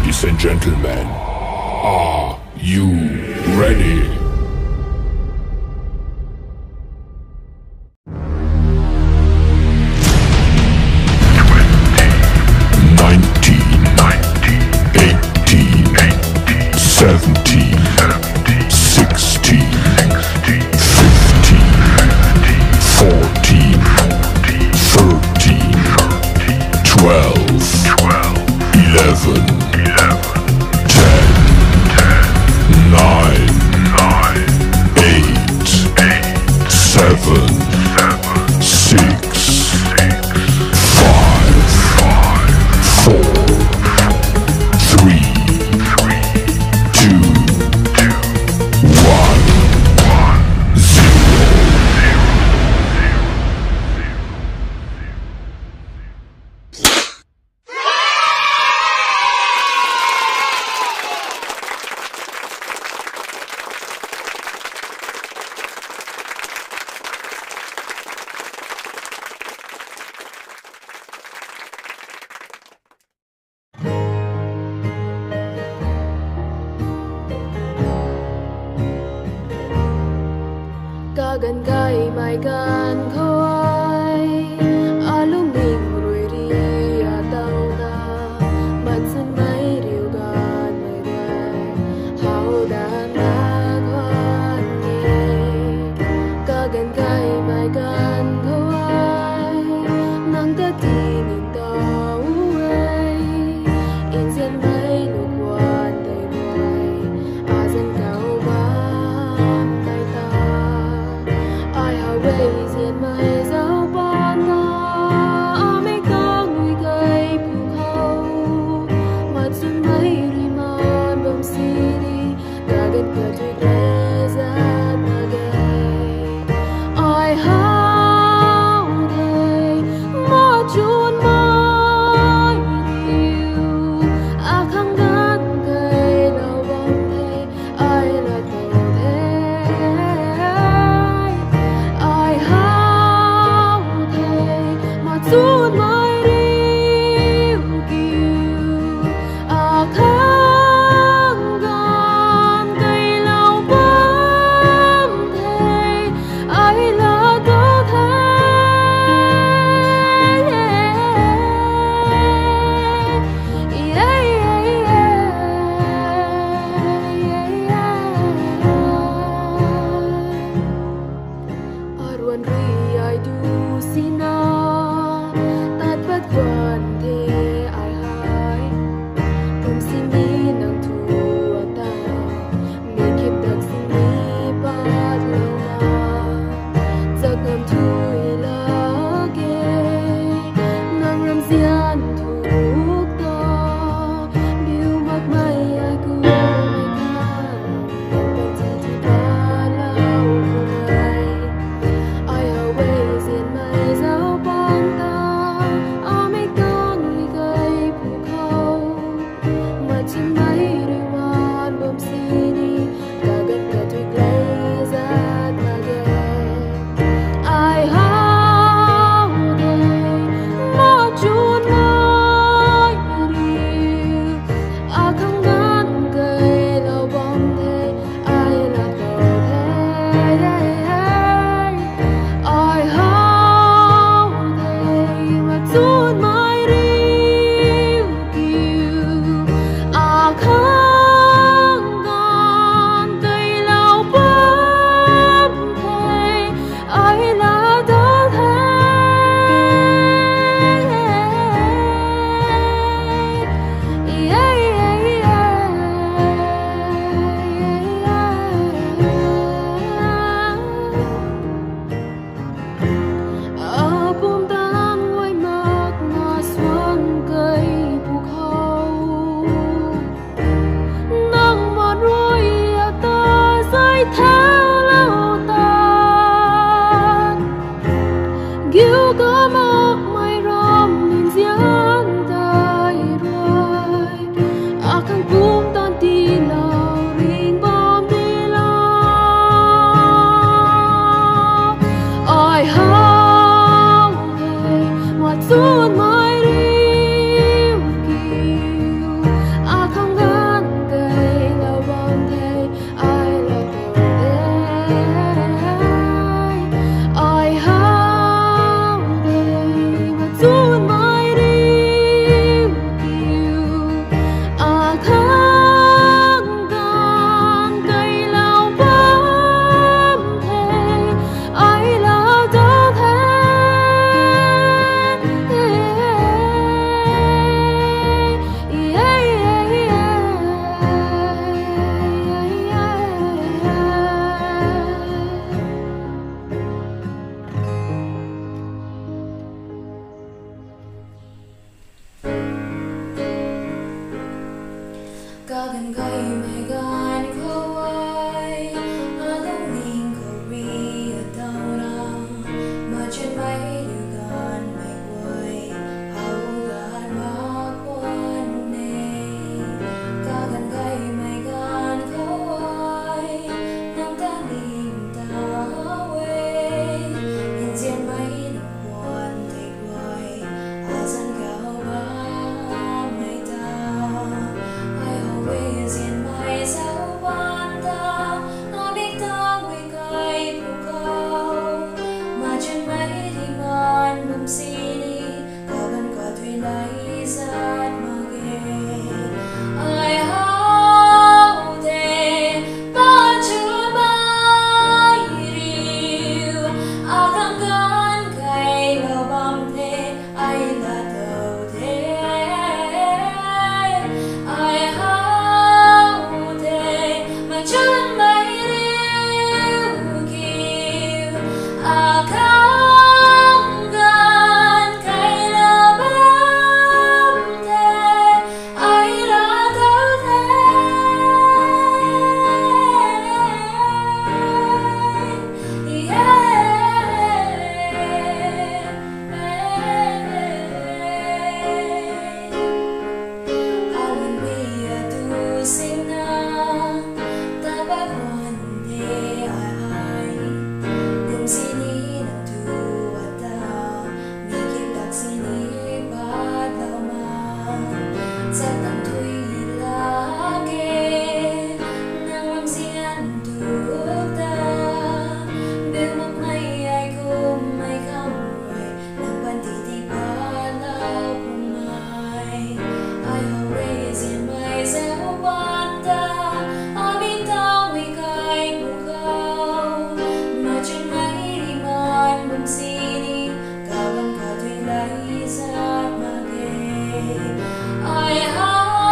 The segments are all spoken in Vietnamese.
Ladies and gentlemen, are you ready? Gần gai mai gan khoi alung ning rui ri a tau na man sun mai riu gan mai gai hao dan na kwan nghe gần gai mai gan khoi nang ta ti ning tau ai in zen mai lu kwan dai mai a zen kau ba ways in my dấu ban na mấy có người gây buồn khâu mặt xuân mấy đi mòn bông xì đi cả gần cả tuyệt vời ra mà gầy ai hao thầy một chút mai yêu à khăng gắt cây đầu bóng thầy ai là tổ thế chút mai riu kiều à khang gan cây lâu bám thầy ai là có Arwan ri ai du sina quan thế ai hai cùng xin đi nàng thua ta mình kiếp đặc xin đi bắt lâu mà giấc ngầm thui lá ghê nàng làm gian thuốc to biêu mắt mây ai cũng mây khăn bên gì thì ba lâu ngày ai hầu bê diện mây giáo bóng ta Cả gần gay mày gan khơi alung ning kori atauna mà chân mây điều gan mày quay hậu gan ma quan nè cả gần gay mày gan khơi nắm ta nim ta quay nhìn diện mây nụ quan thầy quay à dân gạo ba mây ta ai always in my sao ban ta nó biết ta quay cay phụ câu mà chân mây đi man bầm xì đi cả gần cả thuyền lấy giạt mà ghê ai hao thế ban chưa bay riu à thằng gan cay vào bầm thế ai là đầu thế ai hao thế mà chân mây riu kiều à không gan cay là bám thế ai là đầu Alun bia tu sina ta ba quan de ai kum sini na tu ata mi kim tak sini ba ta ma sa tam thui la ke nang lam sian tu ta bil mak mai ai kum mai kham rồi nang ban ti ti ba la kum mai I always in my self wanta Abita we kai bukau Macam mai man bum sini Kawan kau tu lai zat mage I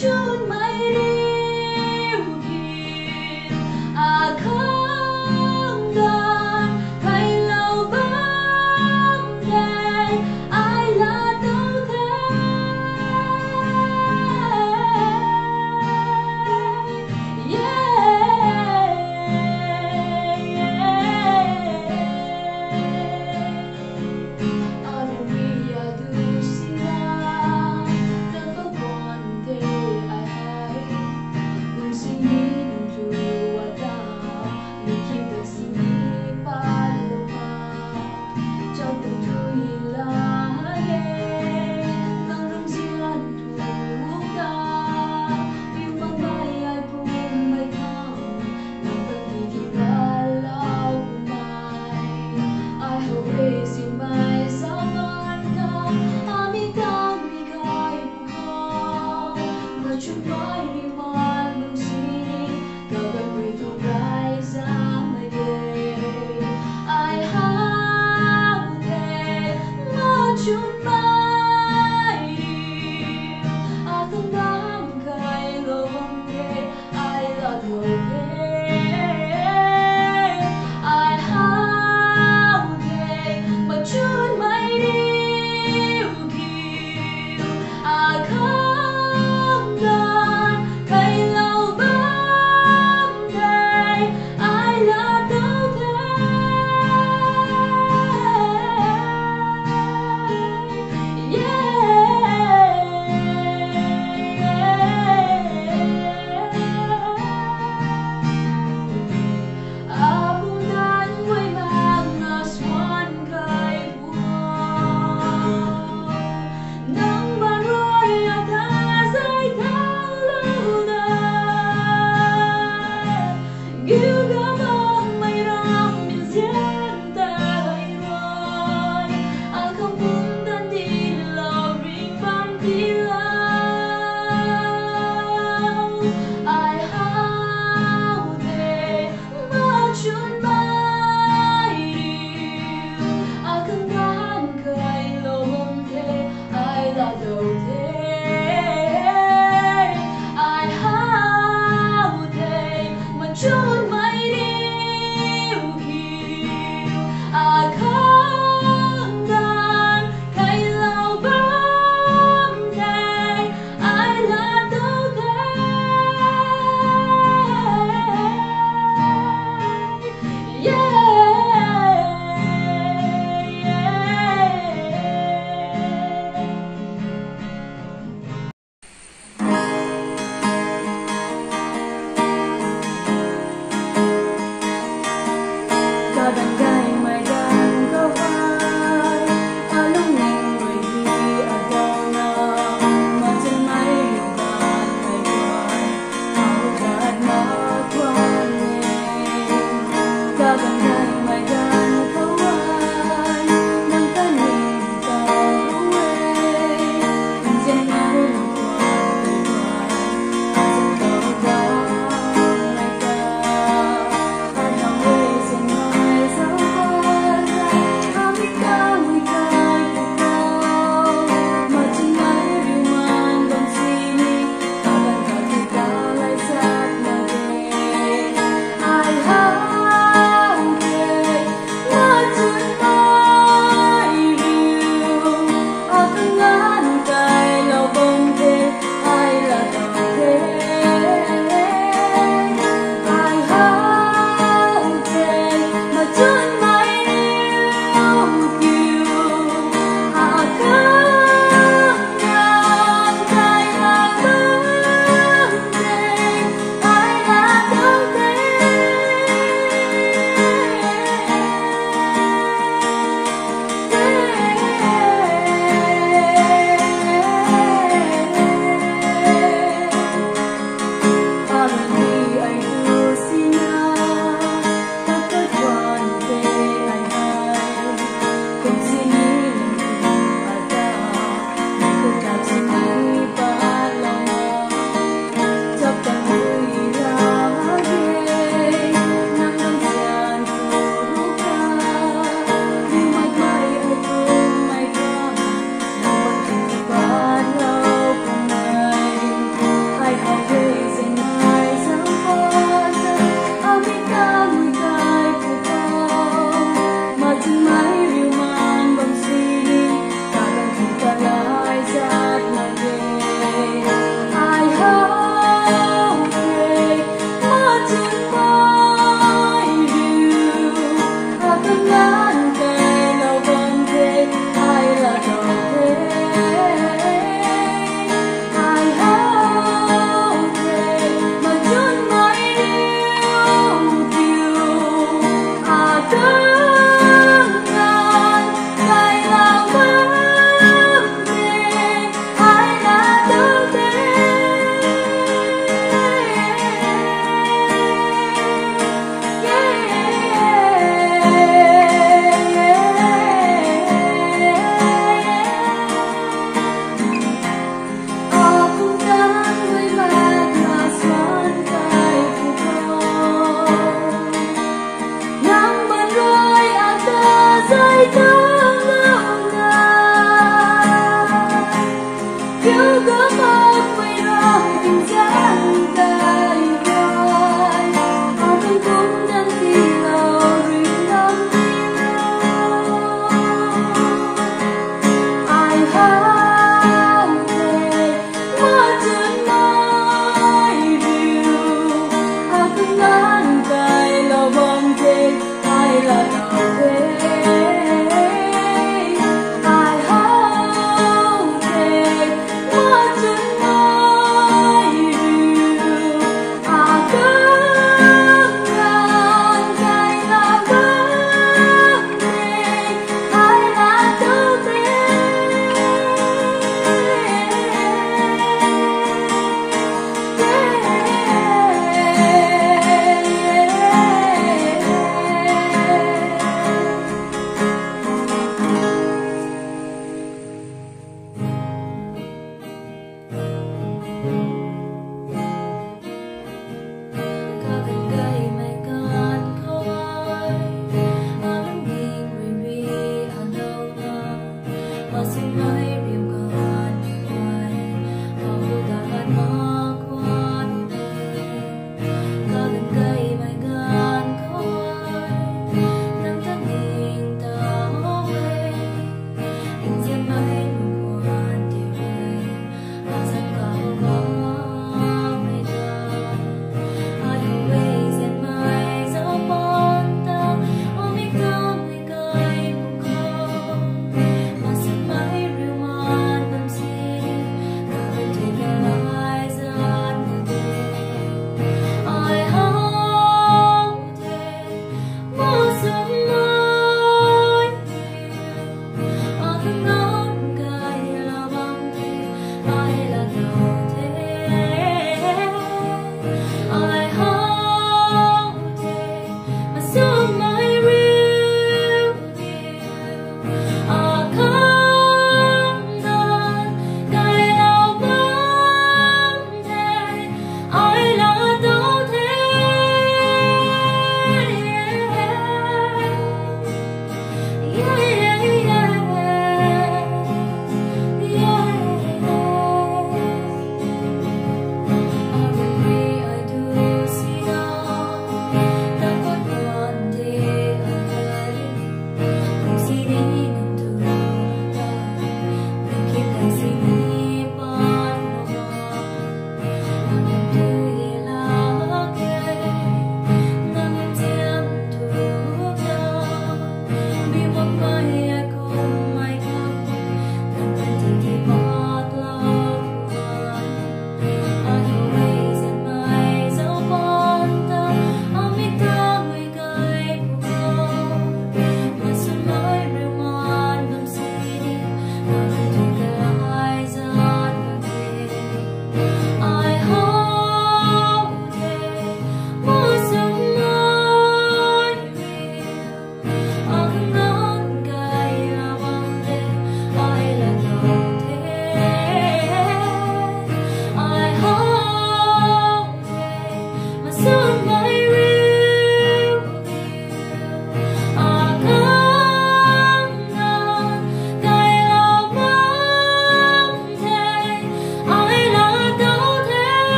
chút mây điêu hiền không đàn hay lâu bóng đèn ai là đâu thế chút mãi điều không đáng khai lòng ghê ai là thầu ghê ai hao ghê mà chút mãi điêu kiều không đàn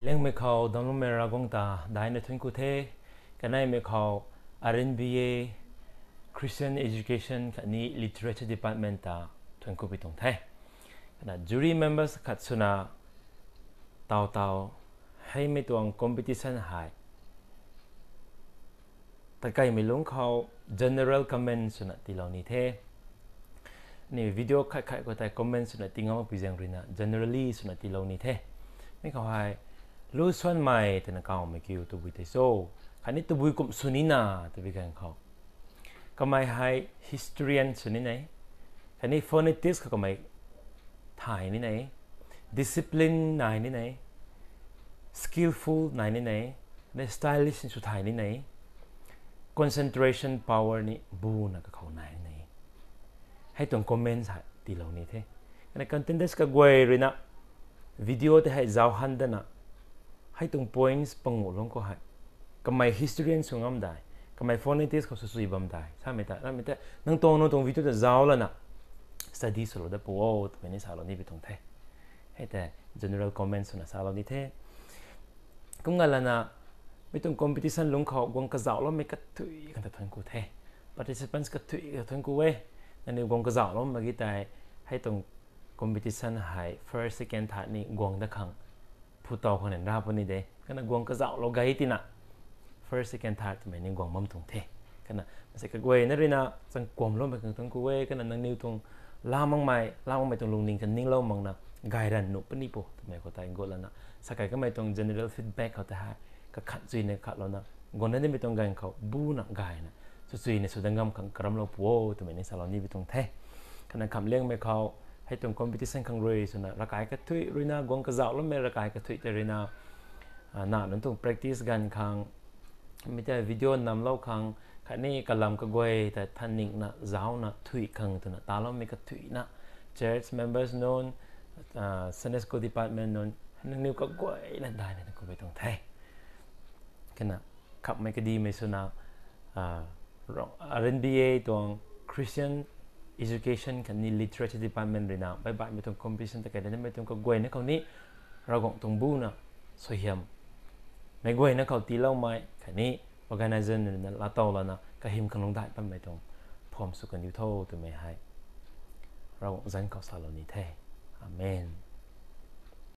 Leng me khao dong me ra gong ta dai na thun ku the kanai me khao RNBA Christian Education kani Literature Department ta thun ku bi tong the kana jury members khat suna tao hai me tuang competition hai ta kai me lung khao general comment suna ti lo ni the ni video khai ko tai comment suna ti ngam pi jang rina generally suna ti lo ni the me khao hai lu swan mai te na kaw me kiu tu bui te so khani tu bui kum sunina tu bi kan khao kamai hai historian suni nai khani phonetics ka kamai thai ni nai discipline nai ni nai skillful nai ni nai ne stylish su thai ni nai concentration power ni bu na ka khau nai ni hai tong comment ha ti lo ni the kana content ka goi rina video te hai zaw han da na hai tung points pangu long ko hai kamai historian sungam dai kamai phonetics ko su bam dai sa me ta nang tong video da zaw la na study solo da po me ni sa lo ni bi tong the hai ta general comments na sa lo ni the kum ngala na mi tung competition lung kho gong ka zaw lo me ka thui kan ta thon ku the participants ka thui ka thon ku we na gong ka zaw lo ma gi tai hai tung competition hai first second third ni gong da khangผู้ต่อคนนั้นราบวันนี้เด้ก็นะกวงกระเจ้าเราไกตินะ first second third ไม่นี่กวงมั่มตรงเทก็นะมันจะกระเวยนั่นเลยนะสังกวมล้มไปถึงตรงกวยก็นะนั่งนิ้วตรงล่ามังไม่ตรงลุงนิ่งกันนิ่งเล่ามังนะไกรันหนุปนิโปทำไมเขาตายกดแล้วนะสักไก่ก็ไม่ตรง general feedback เขาแต่ให้ก็ขัดจุยในขัดแล้วนะกวนนั้นไม่ตรงไกเขาบูนะไกนะจุยในสุดงามขังกระมเราปัวทำไมในสารนี้ไปตรงเทก็นะคำเลี้ยงไม่เขาให้ตรง competition ขังรวยสุนะรักไก่ก็ถุยรุยนะกวงกระเจ้าแล้วไม่รักไก่ก็ถุยแต่รุยนะน่านั่นตรง practice กันขังไม่ใช่วิดีโอนำเล่าขังขันนี้กำลังก็กวยแต่ท่านนิ่งนะเจ้านะถุยขังตัวนะตาเราไม่ก็ถุยนะ church members นนSunday School Department นนนั่งนิ้วก็กวยนั่นได้นะก็ไปตรงไทยกันนะขับไม่ก็ดีไม่สุนะRNBA ตรง Christian Education กันนี่ Literature Department เลยนะบายไม่ตรง competition แต่กันไม่ตรงก็กวยนะเขานี้เราคงตรงบูนะสวยงามไม่กวยนะเขาตีเล่าไม้คันนี้ organizer นั่นละโตแล้วนะก็หิมกันลงได้ปั้มไม่ตรงพร้อมสุกันอยู่เท่าตัวไม่ให้เราจันเขาสารนี้แท้อาเมน